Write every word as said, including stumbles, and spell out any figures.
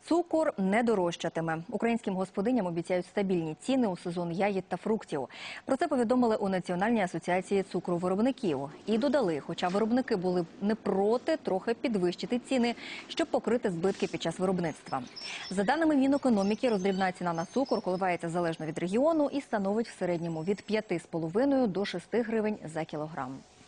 Цукор не дорожчатиме. Українським господиням обіцяють стабільні ціни у сезон ягід та фруктів. Про це повідомили у Національній асоціації цукровиробників. І додали, хоча виробники були не проти трохи підвищити ціни, щоб покрити збитки під час виробництва. За даними Мінекономіки, роздрібна ціна на цукор коливається залежно від регіону і становить в середньому від п'яти з половиною до шести гривень за кілограм.